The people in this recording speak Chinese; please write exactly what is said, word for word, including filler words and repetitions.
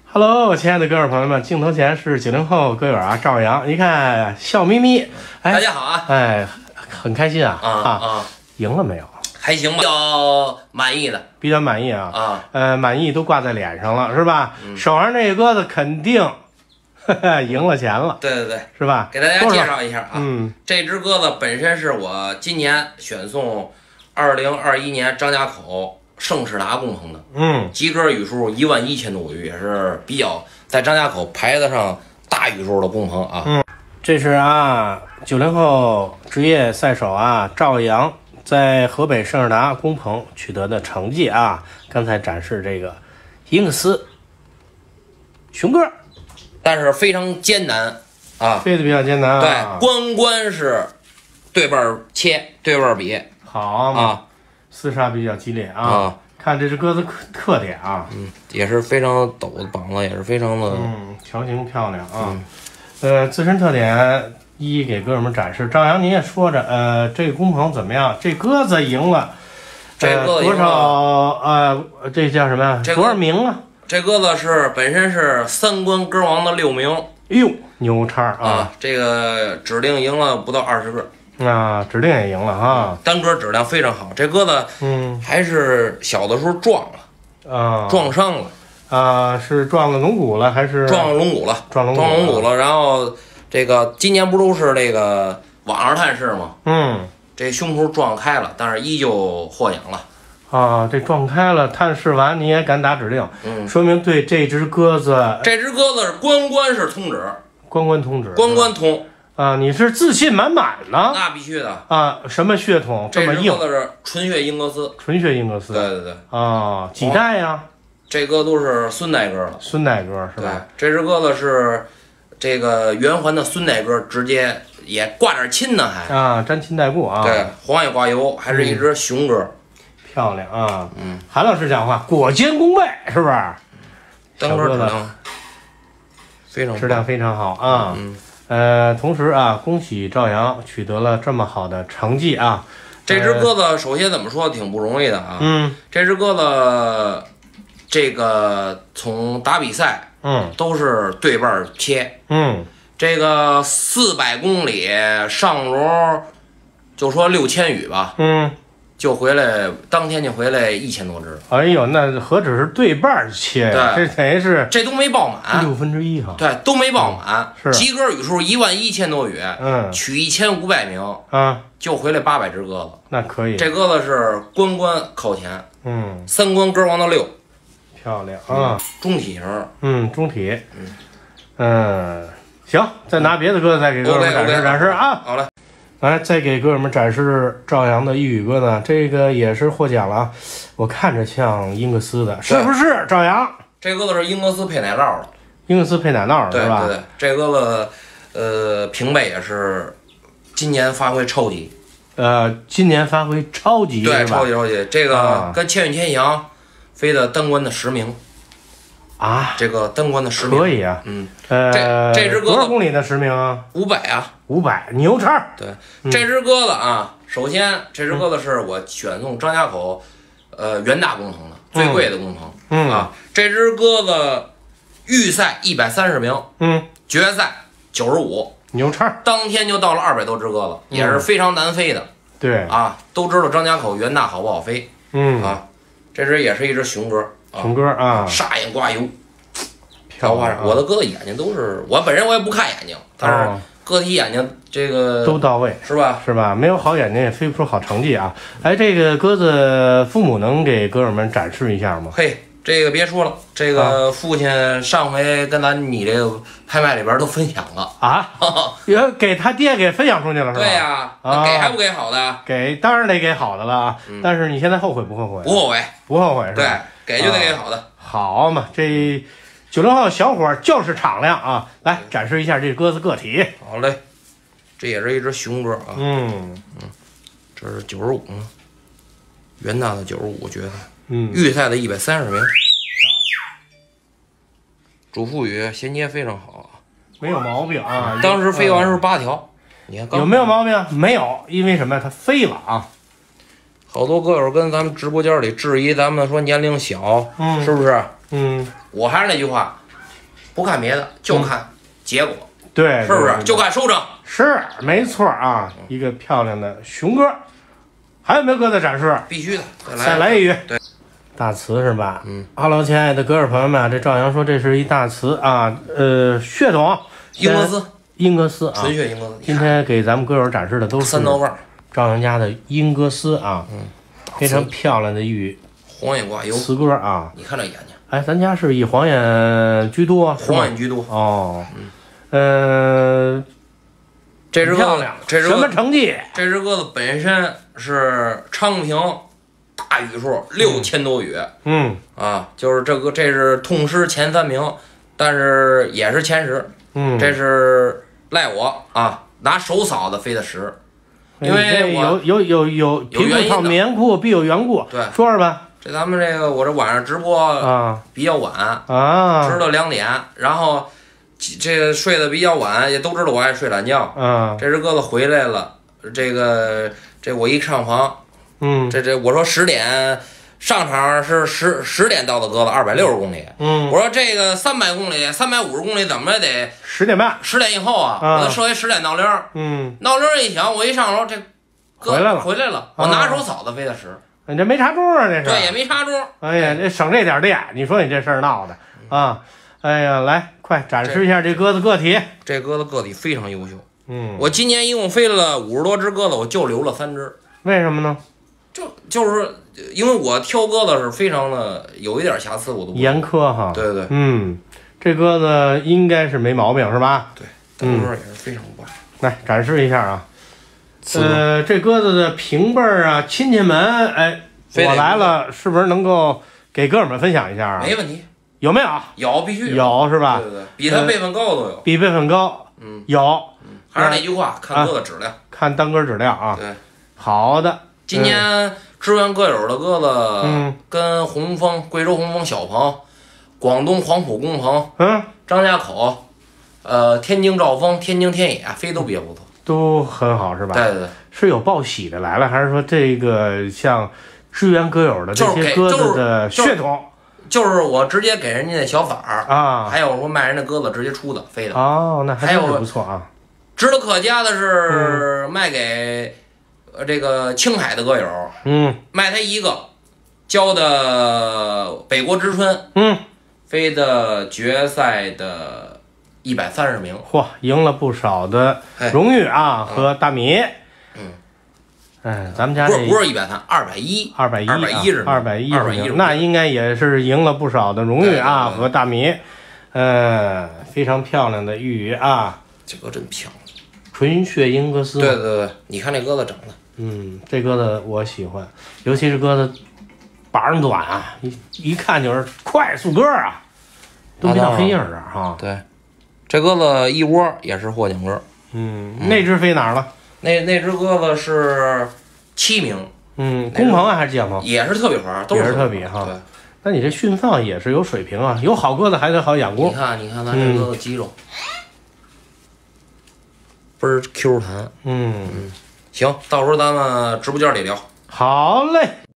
Hello， 亲爱的各位朋友们，镜头前是九零后歌友啊，赵阳，一看笑眯眯，哎， 大家好啊， 哎，很开心啊啊啊， 赢了没有？ 还行吧，比较满意的， 比较满意啊， 啊， 呃，满意都挂在脸上了，是吧？ 嗯、 手上这个鸽子肯定呵呵赢了钱了， 对对对， 是吧？ 给大家介绍一下啊， 嗯， 这只鸽子本身是我今年选送二零二一年张家口盛世达工棚的， 嗯， 及格羽数一万一千多羽，也是比较在张家口排得上大羽数的工棚啊。 嗯，这是啊，九零后职业赛手啊，赵阳在河北盛世达工棚取得的成绩啊。刚才展示这个英克斯雄鸽， 但是非常艰难啊， 飞得比较艰难啊。 对，关关是对半切，对半比， 好啊。 厮杀比较激烈啊！ 啊看这只鸽子特点啊， 嗯，也是非常陡的膀子，也是非常的， 嗯，条形漂亮啊。 嗯、 呃，自身特点一一给哥们战士。张扬你也说着，呃，这个工棚怎么样？这鸽子赢了， 这鸽子多少？呃，这叫什么呀？多少名啊？ 这鸽子是本身是三关鸽王的六名。 哎呦，牛叉啊！ 啊，这个指定赢了不到二十个。 啊，指定也赢了哈， 单个质量非常好。这鸽子，嗯，还是小的时候撞了， 啊， 撞伤了， 啊，是撞了龙骨了还是撞了龙骨了？ 撞龙撞龙骨了。然后这个今年不都是这个网上探视吗？ 嗯， 这胸脯撞开了，但是依旧获奖了。 啊，这撞开了，探视完你也敢打指令， 嗯， 说明对这只鸽子， 这只鸽子是关关是通指， 关关通指， 关关通。 啊，你是自信满满的， 那必须的啊！什么血统这么硬？ 这只鸽子是纯血英格斯， 纯血英格斯。 对对对。 啊，几代呀？ 这鸽都是孙代鸽了。 孙代鸽是吧？ 对，这只鸽子是这个圆环的孙代鸽，直接也挂点亲呢，还啊，沾亲带故啊。 对，黄也挂油，还是一只雄鸽， 嗯、漂亮啊。 嗯， 韩老师讲话，裹肩弓背是不是？ 单个质量非常质量非常好啊。 嗯。 呃，同时啊，恭喜赵阳取得了这么好的成绩啊！ 这只鸽子首先怎么说挺不容易的啊。 嗯， 这只鸽子，这个从打比赛， 嗯， 都是对半切， 嗯， 这个四百公里上笼，就说六千羽吧， 嗯， 就回来，当天就回来一千多只。 哎呦，那何止是对半切呀？这等于是这都没报满， 六分之一哈。 对，都没报满， 是及格羽数一万一千多羽， 嗯， 取一千五百名啊， 就回来八百只鸽子， 那可以。 这鸽子是关关靠前， 嗯， 三关鸽王的六， 漂亮啊， 中体型， 嗯，中体， 嗯， 嗯，行，再拿别的鸽子再给哥们展示展示啊。 好嘞。 来，再给哥们展示赵阳的一羽鸽呢，这个也是获奖了，我看着像英克斯的，是不是？赵阳， 这鸽子是英格斯配奶酪的， 英克斯配奶酪是吧？ 对对对，这鸽子，呃，平背也是今年发挥超级， 呃，今年发挥超级， 对，超级超级，这个、 啊、 跟千与千翔飞的单关的十名啊， 这个单关的十名可以啊， 嗯， 呃， 这这只鸽子多少公里的十名啊？ 五百啊。 五百牛叉！ 对， 嗯、 这只鸽子啊，首先这只鸽子是我选送张家口，呃，元大工棚的最贵的工棚， 嗯啊，这只鸽子预赛一百三十名， 嗯， 决赛九十五， 牛叉！ 当天就到了二百多只鸽子，也是非常难飞的。 嗯、对啊，都知道张家口元大好不好飞， 嗯啊，这只也是一只雄鸽， 啊、雄鸽啊， 煞眼挂油， 漂亮、啊！ 我的鸽子眼睛都是，我本人我也不看眼睛，但是。 哦个体眼睛这个都到位， 是吧？ 是吧？没有好眼睛也飞不出好成绩啊！哎，这个鸽子父母能给哥们们展示一下吗？ 嘿，这个别说了，这个父亲上回跟咱你这个拍卖里边都分享了啊，也给他爹给分享出去了是吧？ 对呀、啊，啊、给还不给好的？ 给当然得给好的了啊！嗯、但是你现在后悔不后悔？ 不后悔， 不后悔是吧？ 对，给就得给好的。 啊、好嘛，这。九零后小伙就是敞亮啊！来展示一下这鸽子个体。 好嘞，这也是一只雄鸽啊。 嗯嗯，这是九十五呢，元大的九十五决赛， 嗯， 预赛的一百三十名。主副羽衔接非常好， 没有毛病啊。 当时飞完是八条，你看有没有毛病？没有，因为什么呀？它飞了啊。 好多歌友跟咱们直播间里质疑咱们说年龄小， 嗯， 是不是？ 嗯， 我还是那句话， 不看别的，就看结果， 嗯、对， 是不是？ 对对就看收成， 是没错啊，一个漂亮的雄鸽。还有没有鸽子展示？ 必须的，再来再来一鱼。 对， 大雌是吧？ 嗯。 Hello， 亲爱的鸽友朋友们啊，这赵阳说这是一大雌啊，呃，血统英格斯， 英格斯啊， 纯血英格斯。 今天给咱们鸽友展示的都是三刀瓣， 赵阳家的英格斯啊， 嗯， 非常漂亮的一羽黄眼挂油雌鸽啊。 你看这眼睛， 哎，咱家是以黄眼居多， 黄眼居多哦。嗯，呃， 这只鸽子，这只什么成绩？ 这只鸽子本身是昌平大羽数六千多羽， 嗯啊，就是这个这是痛失前三名，但是也是前十， 嗯， 这是赖我啊，拿手扫的飞的十，因为我有有有有贫不套棉裤必有缘故， 对， 说说吧。 这咱们这个我这晚上直播啊比较晚啊， 直到两点，然后这个睡得比较晚，也都知道我爱睡懒觉， 嗯， 这只鸽子回来了，这个这我一上房， 嗯， 这这我说十点上场是十十点到的鸽子，二百六十公里， 嗯， 我说这个三百公里、三百五十公里怎么也得十点半， 十点以后啊， 啊我得设一十点闹铃， 嗯， 闹铃一响，我一上楼，这鸽回来了， 回来了，我拿手扫的飞的十， 你这没插钟啊，这是， 对，也没插钟， 哎呀，这省这点电，你说你这事儿闹的啊，哎呀，来，快展示一下这鸽子个体， 这鸽子个体非常优秀， 嗯， 我今年一共飞了五十多只鸽子，我就留了三只， 为什么呢？ 就就是因为我挑鸽子是非常的有一点瑕疵，我都严苛哈。 对对对， 嗯，这鸽子应该是没毛病是吧？ 对，等歌也是非常棒。 来展示一下啊，呃，这鸽子的平辈儿啊，亲戚们，哎，我来了，是不是能够给哥们分享一下啊？ 没问题， 有没有？ 有，必须有是吧？ 对对对，比他辈分高都有， 比辈分高， 嗯， 有。 嗯，还是那句话，看鸽子质量， 看单鸽质量啊。 对， 好的。 今年支援鸽友的鸽子， 嗯， 跟红枫、贵州红枫小鹏、广东黄埔工鹏、 嗯， 张家口，呃，天津兆丰、天津天野飞都比较不错， 都很好是吧？ 对对对， 是有报喜的来了，还是说这个像支援鸽友的这些鸽子的血统？ 就是我直接给人家的小崽儿啊， 还有说卖人的鸽子直接出的飞的。 哦，那还真是不错啊。 值得可嘉的是卖给呃这个青海的鸽友， 嗯， 卖他一个，交的北国之春， 嗯， 飞的决赛的一百三十名， 嚯，赢了不少的荣誉啊和大米。 嗯， 哎，咱们家这不是不是一百三，二百一， 二百一， 二百一十， 二百一二百一， 那应该也是赢了不少的荣誉啊和大米。呃，非常漂亮的玉鱼啊， 这个真漂亮， 纯血英格斯。 对对对，你看这鸽子整的， 嗯，这鸽子我喜欢，尤其是鸽子把儿短啊，一一看就是快速鸽啊，都没到黑印儿这儿哈。 对，这鸽子一窝也是获奖鸽。 嗯，那只飞哪儿了？ 那那只鸽子是七名。 嗯，工棚啊还是机棚？ 也是特别花，都是特别哈。对，那你这驯放也是有水平啊，有好鸽子还得好养工。 你看，你看咱这鸽子肌肉，倍儿 Q 弹。 嗯嗯， 行，到时候咱们直播间里聊。 好嘞。